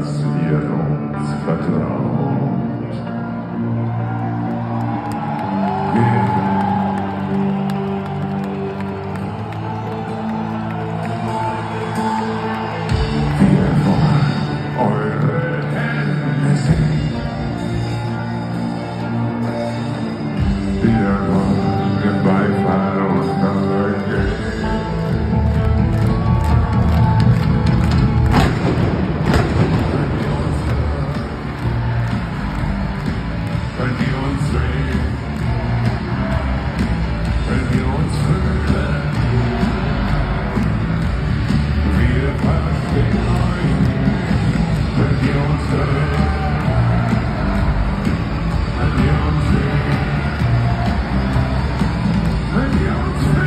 dass ihr uns vertraut. Wir wollen eure Hände sehen. Wir wollen den Beifall unserer Gehen. Wenn wir uns sehen, wenn wir uns fühlen, wir verstehen euch, wenn wir uns hören, wenn wir uns sehen, wenn wir uns